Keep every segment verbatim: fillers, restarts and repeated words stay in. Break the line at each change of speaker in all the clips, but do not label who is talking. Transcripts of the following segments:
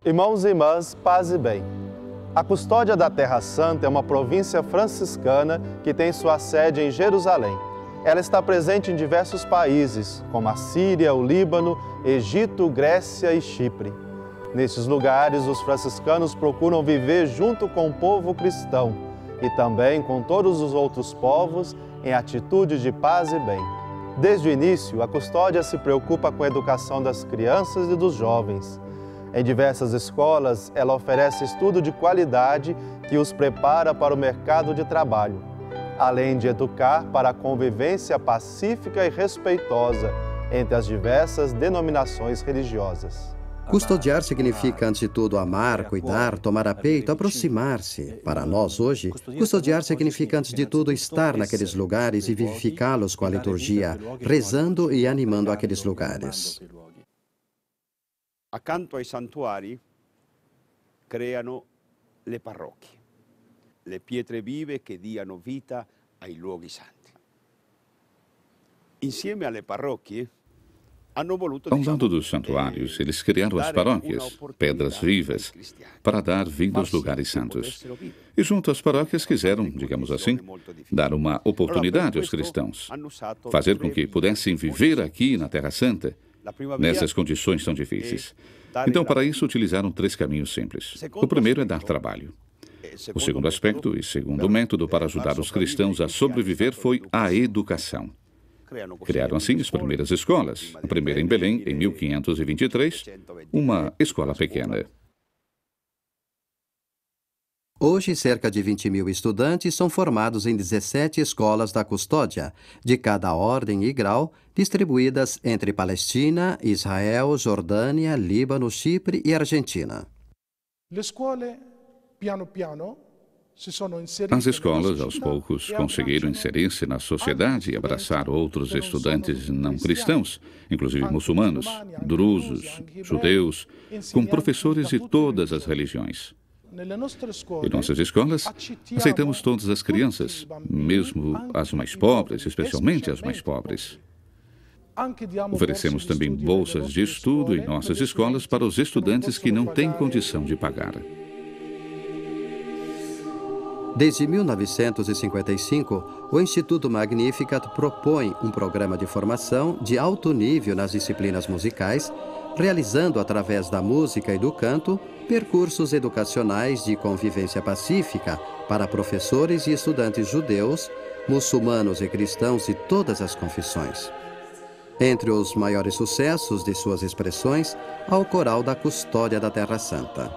Irmãos e irmãs, paz e bem. A Custódia da Terra Santa é uma província franciscana que tem sua sede em Jerusalém. Ela está presente em diversos países, como a Síria, o Líbano, Egito, Grécia e Chipre. Nestes lugares, os franciscanos procuram viver junto com o povo cristão e também com todos os outros povos em atitude de paz e bem. Desde o início, a Custódia se preocupa com a educação das crianças e dos jovens. Em diversas escolas, ela oferece estudo de qualidade que os prepara para o mercado de trabalho, além de educar para a convivência pacífica e respeitosa entre as diversas denominações religiosas.
Custodiar significa, antes de tudo, amar, cuidar, tomar a peito, aproximar-se. Para nós, hoje, custodiar significa, antes de tudo, estar naqueles lugares e vivificá-los com a liturgia, rezando e animando aqueles lugares.
Accanto ai santuari creano le parrocchie, le pietre vive che diano vita ai luoghi santi. Insieme alle parrocchie,
ao lado dos santuários, eles criaram as paróquias, pedras vivas, para dar vida aos lugares santos. E junto às paróquias quiseram, digamos assim, dar uma oportunidade aos cristãos, fazer com que pudessem viver aqui na Terra Santa, nessas condições tão difíceis. Então, para isso, utilizaram três caminhos simples. O primeiro é dar trabalho. O segundo aspecto e segundo método para ajudar os cristãos a sobreviver foi a educação. Criaram assim as primeiras escolas, a primeira em Belém, em mil quinhentos e vinte e três, uma escola pequena.
Hoje, cerca de vinte mil estudantes são formados em dezessete escolas da Custódia, de cada ordem e grau, distribuídas entre Palestina, Israel, Jordânia, Líbano, Chipre e Argentina.
As escolas, aos poucos, conseguiram inserir-se na sociedade e abraçar outros estudantes não cristãos, inclusive muçulmanos, drusos, judeus, com professores de todas as religiões. Em nossas escolas, aceitamos todas as crianças, mesmo as mais pobres, especialmente as mais pobres. Oferecemos também bolsas de estudo em nossas escolas para os estudantes que não têm condição de pagar.
Desde mil novecentos e cinquenta e cinco, o Instituto Magnificat propõe um programa de formação de alto nível nas disciplinas musicais, realizando, através da música e do canto, percursos educacionais de convivência pacífica para professores e estudantes judeus, muçulmanos e cristãos de todas as confissões. Entre os maiores sucessos de suas expressões, há o coral da Custódia da Terra Santa.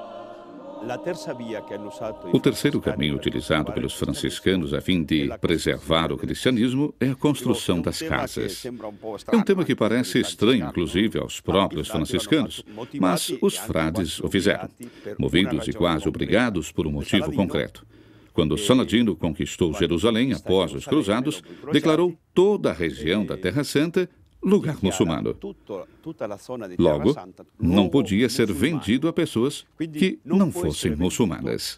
O terceiro caminho utilizado pelos franciscanos a fim de preservar o cristianismo é a construção das casas. É um tema que parece estranho, inclusive, aos próprios franciscanos, mas os frades o fizeram, movidos e quase obrigados por um motivo concreto. Quando Saladino conquistou Jerusalém após os cruzados, declarou toda a região da Terra Santa lugar muçulmano. Logo, não podia ser vendido a pessoas que não fossem muçulmanas.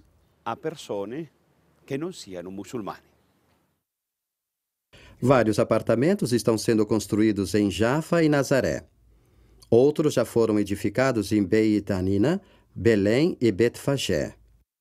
Vários apartamentos estão sendo construídos em Jaffa e Nazaré. Outros já foram edificados em Beit Hanina, Belém e Betfagé.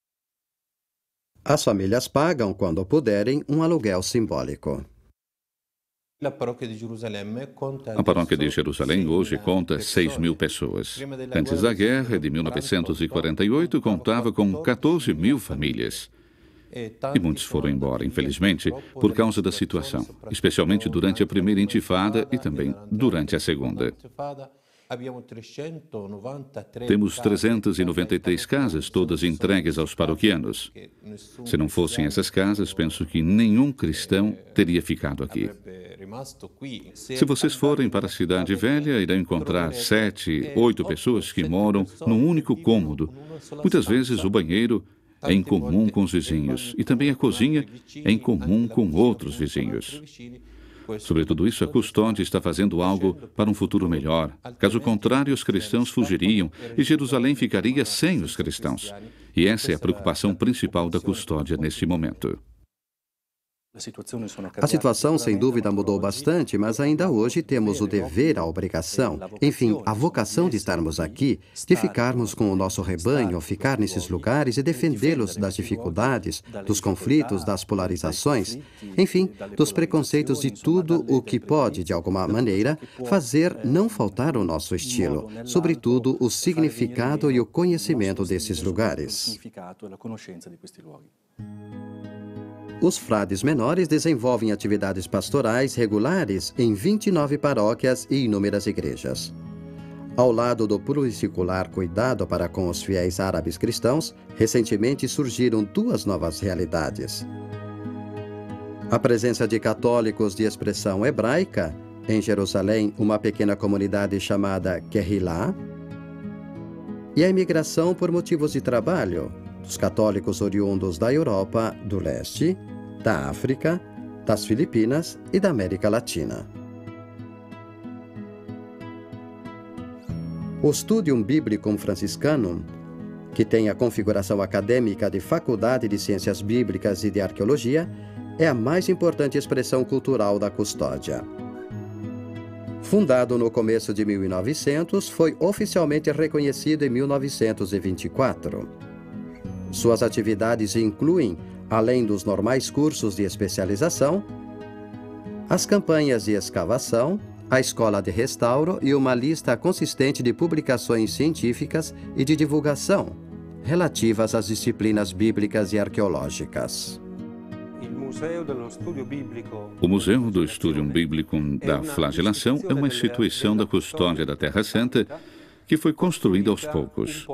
As famílias pagam, quando puderem, um aluguel simbólico.
A paróquia de Jerusalém hoje conta seis mil pessoas. Antes da guerra de mil novecentos e quarenta e oito, contava com quatorze mil famílias. E muitos foram embora, infelizmente, por causa da situação, especialmente durante a primeira intifada e também durante a segunda. Temos trezentas e noventa e três casas, todas entregues aos paroquianos. Se não fossem essas casas, penso que nenhum cristão teria ficado aqui. Se vocês forem para a Cidade Velha, irão encontrar sete, oito pessoas que moram num único cômodo. Muitas vezes o banheiro é em comum com os vizinhos e também a cozinha é em comum com outros vizinhos. Sobre tudo isso, a Custódia está fazendo algo para um futuro melhor. Caso contrário, os cristãos fugiriam e Jerusalém ficaria sem os cristãos. E essa é a preocupação principal da Custódia neste momento.
A situação, sem dúvida, mudou bastante, mas ainda hoje temos o dever, a obrigação, enfim, a vocação de estarmos aqui, de ficarmos com o nosso rebanho, ficar nesses lugares e defendê-los das dificuldades, dos conflitos, das polarizações, enfim, dos preconceitos, de tudo o que pode, de alguma maneira, fazer não faltar o nosso estilo, sobretudo o significado e o conhecimento desses lugares. Os frades menores desenvolvem atividades pastorais regulares em vinte e nove paróquias e inúmeras igrejas. Ao lado do plurisecular cuidado para com os fiéis árabes cristãos, recentemente surgiram duas novas realidades. A presença de católicos de expressão hebraica, em Jerusalém, uma pequena comunidade chamada Kehillah, e a imigração por motivos de trabalho dos católicos oriundos da Europa do Leste, da África, das Filipinas e da América Latina. O Studium Biblicum Franciscanum, que tem a configuração acadêmica de Faculdade de Ciências Bíblicas e de Arqueologia, é a mais importante expressão cultural da Custódia. Fundado no começo de mil e novecentos, foi oficialmente reconhecido em mil novecentos e vinte e quatro. Suas atividades incluem, além dos normais cursos de especialização, as campanhas de escavação, a escola de restauro e uma lista consistente de publicações científicas e de divulgação relativas às disciplinas bíblicas e arqueológicas.
O Museu do Studium Biblicum da Flagelação é uma instituição da custódia da Terra Santa que foi construída aos poucos.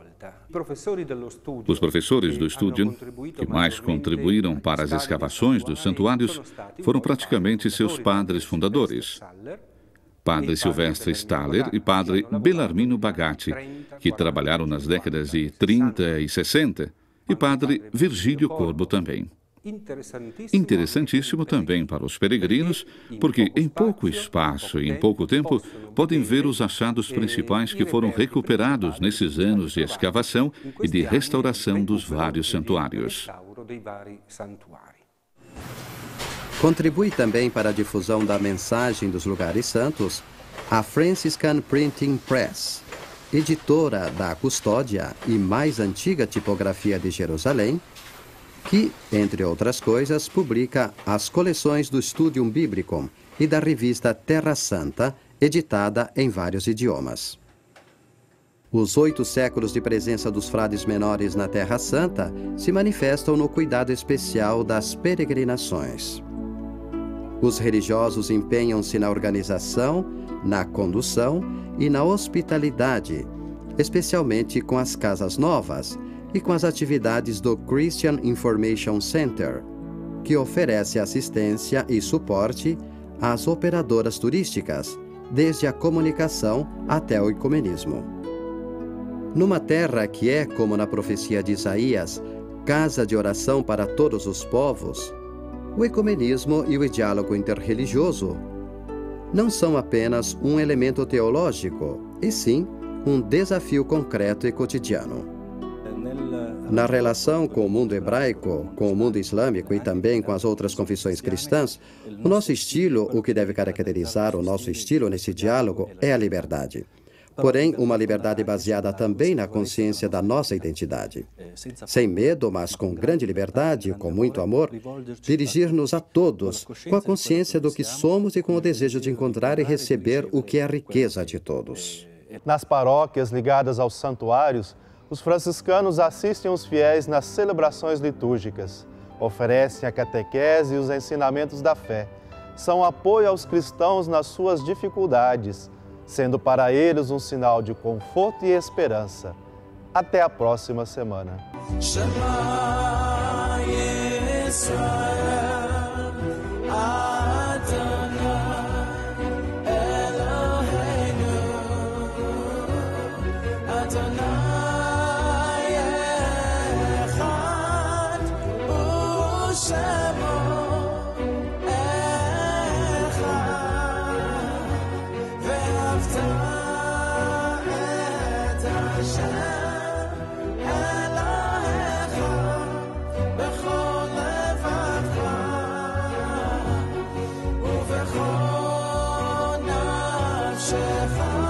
Os professores do Studium, que mais contribuíram para as escavações dos santuários, foram praticamente seus padres fundadores, Padre Silvestre Staller e Padre Bellarmino Bagatti, que trabalharam nas décadas de trinta e sessenta, e Padre Virgílio Corbo também. Interessantíssimo também para os peregrinos, porque em pouco espaço e em pouco tempo podem ver os achados principais que foram recuperados nesses anos de escavação e de restauração dos vários santuários.
Contribui também para a difusão da mensagem dos lugares santos a Franciscan Printing Press, editora da Custódia e mais antiga tipografia de Jerusalém, que, entre outras coisas, publica as coleções do Studium Biblicum e da revista Terra Santa, editada em vários idiomas. Os oito séculos de presença dos frades menores na Terra Santa se manifestam no cuidado especial das peregrinações. Os religiosos empenham-se na organização, na condução e na hospitalidade, especialmente com as casas novas e com as atividades do Christian Information Center, que oferece assistência e suporte às operadoras turísticas, desde a comunicação até o ecumenismo. Numa terra que é, como na profecia de Isaías, casa de oração para todos os povos, o ecumenismo e o diálogo interreligioso não são apenas um elemento teológico, e sim um desafio concreto e cotidiano. Na relação com o mundo hebraico, com o mundo islâmico e também com as outras confissões cristãs, o nosso estilo, o que deve caracterizar o nosso estilo nesse diálogo, é a liberdade. Porém, uma liberdade baseada também na consciência da nossa identidade. Sem medo, mas com grande liberdade, com muito amor, dirigir-nos a todos, com a consciência do que somos e com o desejo de encontrar e receber o que é a riqueza de todos.
Nas paróquias ligadas aos santuários, os franciscanos assistem os fiéis nas celebrações litúrgicas, oferecem a catequese e os ensinamentos da fé, são apoio aos cristãos nas suas dificuldades, sendo para eles um sinal de conforto e esperança. Até a próxima semana.
Hashem Elohecha b'chol levavecha Shepherd.